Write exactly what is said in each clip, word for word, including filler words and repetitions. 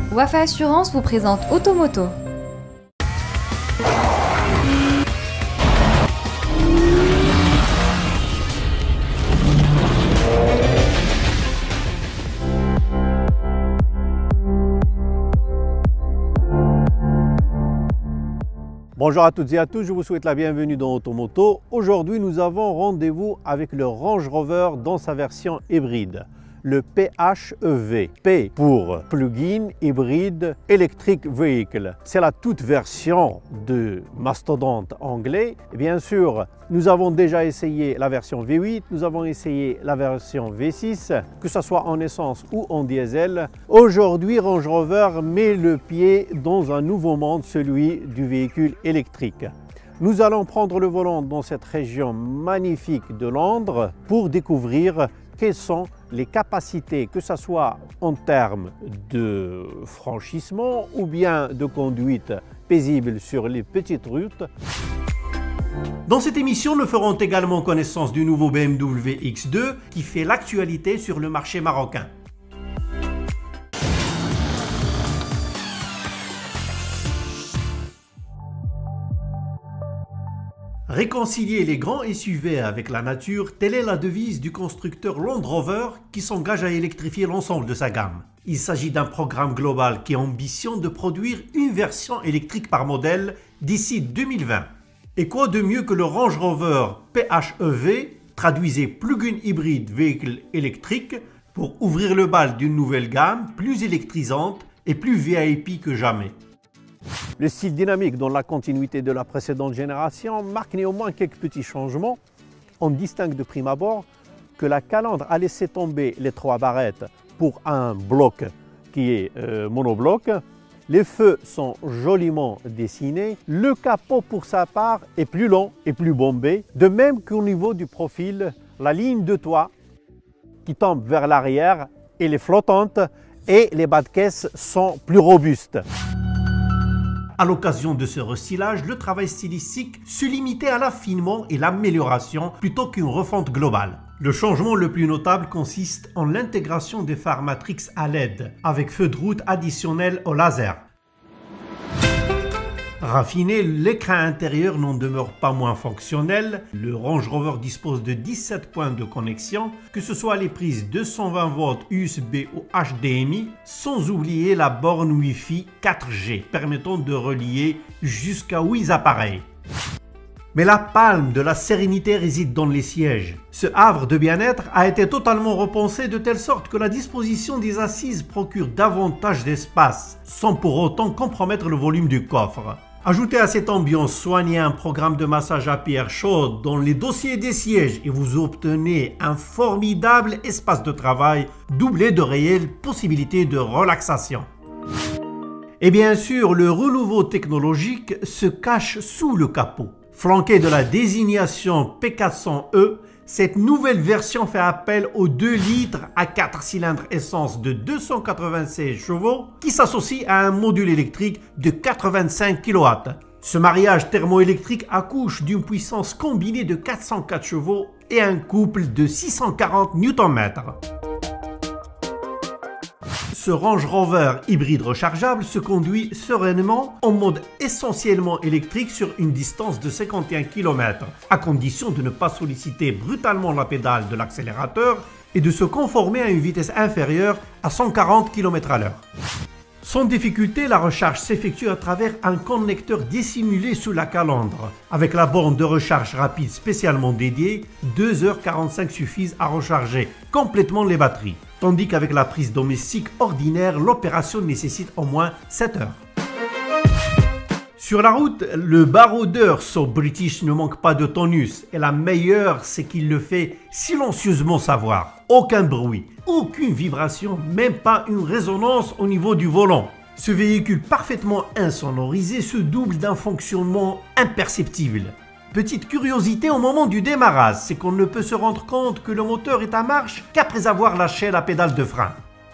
Wafa Assurance vous présente Automoto. Bonjour à toutes et à tous, je vous souhaite la bienvenue dans Automoto. Aujourd'hui, nous avons rendez-vous avec le Range Rover dans sa version hybride, le P H E V. P pour Plug-in Hybrid Electric Vehicle. C'est la toute version de mastodonte anglais. Et bien sûr, nous avons déjà essayé la version V huit, nous avons essayé la version V six, que ce soit en essence ou en diesel. Aujourd'hui, Range Rover met le pied dans un nouveau monde, celui du véhicule électrique. Nous allons prendre le volant dans cette région magnifique de Londres pour découvrir quelles sont les capacités, que ce soit en termes de franchissement ou bien de conduite paisible sur les petites routes. Dans cette émission, nous ferons également connaissance du nouveau B M W X deux qui fait l'actualité sur le marché marocain. Réconcilier les grands S U V avec la nature, telle est la devise du constructeur Land Rover qui s'engage à électrifier l'ensemble de sa gamme. Il s'agit d'un programme global qui ambitionne de produire une version électrique par modèle d'ici deux mille vingt. Et quoi de mieux que le Range Rover P H E V, traduisez Plug-in Hybrid Vehicle électrique, pour ouvrir le bal d'une nouvelle gamme plus électrisante et plus V I P que jamais. Le style dynamique dans la continuité de la précédente génération marque néanmoins quelques petits changements. On distingue de prime abord que la calandre a laissé tomber les trois barrettes pour un bloc qui est euh, monobloc. Les feux sont joliment dessinés. Le capot pour sa part est plus long et plus bombé. De même qu'au niveau du profil, la ligne de toit qui tombe vers l'arrière, elle est flottante et les bas de caisse sont plus robustes. À l'occasion de ce recyclage, le travail stylistique se limitait à l'affinement et l'amélioration plutôt qu'une refonte globale. Le changement le plus notable consiste en l'intégration des phares Matrix à L E D avec feu de route additionnel au laser. Raffiné, l'écran intérieur n'en demeure pas moins fonctionnel. Le Range Rover dispose de dix-sept points de connexion, que ce soit les prises deux cent vingt volts U S B ou H D M I, sans oublier la borne Wi-Fi quatre G permettant de relier jusqu'à huit appareils. Mais la palme de la sérénité réside dans les sièges. Ce havre de bien-être a été totalement repensé de telle sorte que la disposition des assises procure davantage d'espace, sans pour autant compromettre le volume du coffre. Ajoutez à cette ambiance soignée un programme de massage à pierre chaude dans les dossiers des sièges et vous obtenez un formidable espace de travail doublé de réelles possibilités de relaxation. Et bien sûr, le renouveau technologique se cache sous le capot. Flanqué de la désignation P quatre cents E, cette nouvelle version fait appel aux deux litres à quatre cylindres essence de deux cent quatre-vingt-seize chevaux qui s'associe à un module électrique de quatre-vingt-cinq kilowatts. Ce mariage thermoélectrique accouche d'une puissance combinée de quatre cent quatre chevaux et un couple de six cent quarante newton-mètres. Ce Range Rover hybride rechargeable se conduit sereinement en mode essentiellement électrique sur une distance de cinquante et un kilomètres, à condition de ne pas solliciter brutalement la pédale de l'accélérateur et de se conformer à une vitesse inférieure à cent quarante kilomètres à l'heure. Sans difficulté, la recharge s'effectue à travers un connecteur dissimulé sous la calandre. Avec la borne de recharge rapide spécialement dédiée, deux heures quarante-cinq suffisent à recharger complètement les batteries. Tandis qu'avec la prise domestique ordinaire, l'opération nécessite au moins sept heures. Sur la route, le baroudeur So British ne manque pas de tonus et la meilleure, c'est qu'il le fait silencieusement savoir. Aucun bruit, aucune vibration, même pas une résonance au niveau du volant. Ce véhicule parfaitement insonorisé se double d'un fonctionnement imperceptible. Petite curiosité au moment du démarrage, c'est qu'on ne peut se rendre compte que le moteur est à marche qu'après avoir lâché la pédale de frein.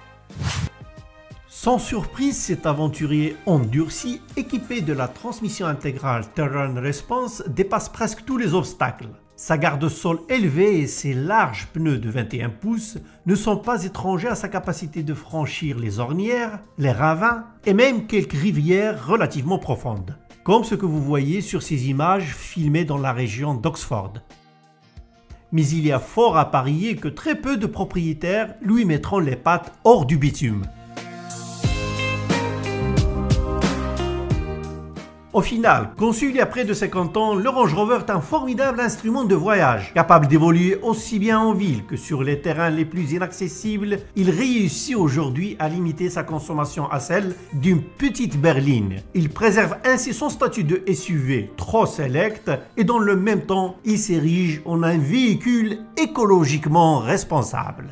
Sans surprise, cet aventurier endurci, équipé de la transmission intégrale Terrain Response, dépasse presque tous les obstacles. Sa garde-sol élevée et ses larges pneus de vingt et un pouces ne sont pas étrangers à sa capacité de franchir les ornières, les ravins et même quelques rivières relativement profondes, comme ce que vous voyez sur ces images filmées dans la région d'Oxford. Mais il y a fort à parier que très peu de propriétaires lui mettront les pattes hors du bitume. Au final, conçu il y a près de cinquante ans, le Range Rover est un formidable instrument de voyage. Capable d'évoluer aussi bien en ville que sur les terrains les plus inaccessibles, il réussit aujourd'hui à limiter sa consommation à celle d'une petite berline. Il préserve ainsi son statut de S U V trop select et dans le même temps, il s'érige en un véhicule écologiquement responsable.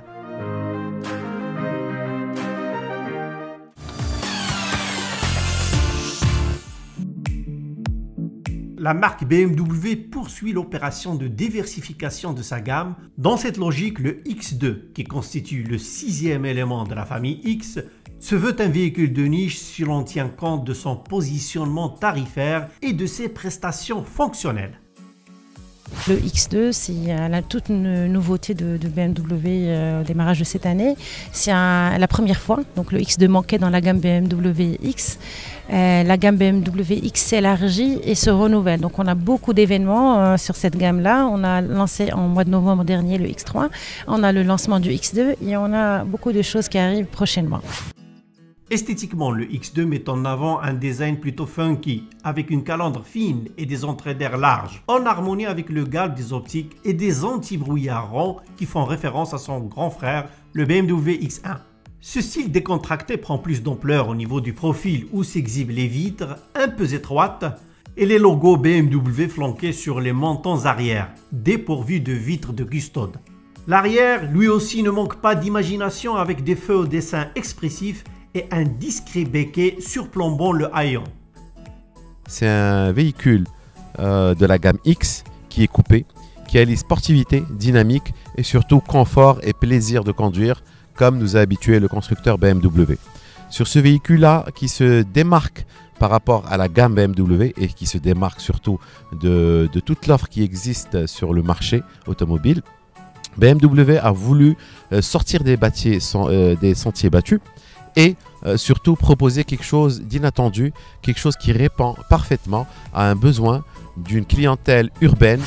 La marque B M W poursuit l'opération de diversification de sa gamme. Dans cette logique, le X deux, qui constitue le sixième élément de la famille X, se veut un véhicule de niche si l'on tient compte de son positionnement tarifaire et de ses prestations fonctionnelles. Le X deux, c'est la toute nouveauté de, de B M W euh, au démarrage de cette année. C'est la première fois, donc le X deux manquait dans la gamme B M W X. Euh, la gamme B M W X s'élargit et se renouvelle. Donc on a beaucoup d'événements euh, sur cette gamme-là. On a lancé en mois de novembre dernier le X trois, on a le lancement du X deux et on a beaucoup de choses qui arrivent prochainement. Esthétiquement, le X deux met en avant un design plutôt funky, avec une calandre fine et des entrées d'air larges, en harmonie avec le galbe des optiques et des anti-brouillards ronds qui font référence à son grand frère, le B M W X un. Ce style décontracté prend plus d'ampleur au niveau du profil où s'exhibent les vitres un peu étroites et les logos B M W flanqués sur les montants arrière, dépourvus de vitres de custode. L'arrière, lui aussi, ne manque pas d'imagination avec des feux au dessin expressif et un discret béquet surplombant le haillon. C'est un véhicule euh, de la gamme X qui est coupé, qui allie sportivité, dynamique et surtout confort et plaisir de conduire comme nous a habitué le constructeur B M W. Sur ce véhicule-là qui se démarque par rapport à la gamme B M W et qui se démarque surtout de, de toute l'offre qui existe sur le marché automobile, B M W a voulu euh, sortir des, bâtiers, euh, des sentiers battus et euh, surtout proposer quelque chose d'inattendu, quelque chose qui répond parfaitement à un besoin d'une clientèle urbaine.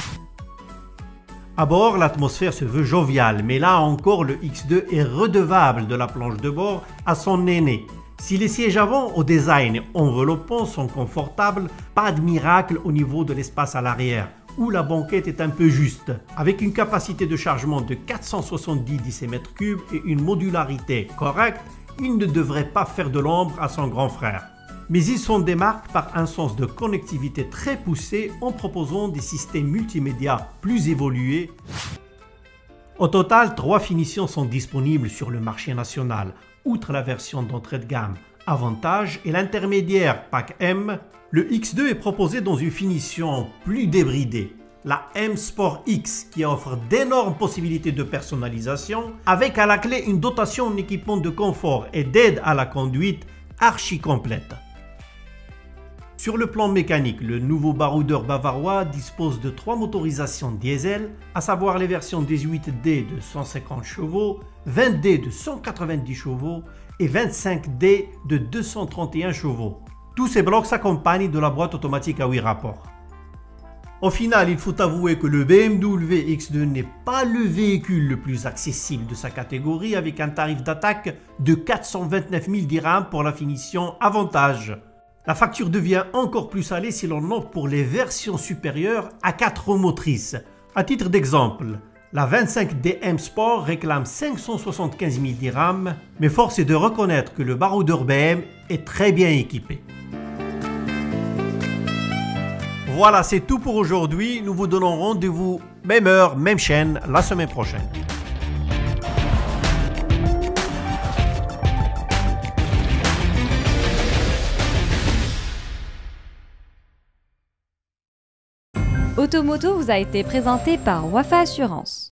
À bord, l'atmosphère se veut joviale, mais là encore, le X deux est redevable de la planche de bord à son aîné. Si les sièges avant au design enveloppant sont confortables, pas de miracle au niveau de l'espace à l'arrière, où la banquette est un peu juste. Avec une capacité de chargement de quatre cent soixante-dix décimètres cubes et une modularité correcte, il ne devrait pas faire de l'ombre à son grand frère. Mais ils s'en démarquent par un sens de connectivité très poussé en proposant des systèmes multimédia plus évolués. Au total, trois finitions sont disponibles sur le marché national, outre la version d'entrée de gamme Avantage et l'intermédiaire Pack M. Le X deux est proposé dans une finition plus débridée, la M Sport X, qui offre d'énormes possibilités de personnalisation, avec à la clé une dotation en équipement de confort et d'aide à la conduite archi complète. Sur le plan mécanique, le nouveau baroudeur bavarois dispose de trois motorisations diesel, à savoir les versions dix-huit D de cent cinquante chevaux, vingt D de cent quatre-vingt-dix chevaux et vingt-cinq D de deux cent trente et un chevaux. Tous ces blocs s'accompagnent de la boîte automatique à huit rapports. Au final, il faut avouer que le B M W X deux n'est pas le véhicule le plus accessible de sa catégorie, avec un tarif d'attaque de quatre cent vingt-neuf mille dirhams pour la finition Avantage. La facture devient encore plus salée si l'on opte pour les versions supérieures à quatre roues motrices. À titre d'exemple, la vingt-cinq D M Sport réclame cinq cent soixante-quinze mille dirhams, mais force est de reconnaître que le baroudeur B M est très bien équipé. Voilà, c'est tout pour aujourd'hui. Nous vous donnons rendez-vous même heure, même chaîne, la semaine prochaine. Automoto vous a été présenté par Wafa Assurance.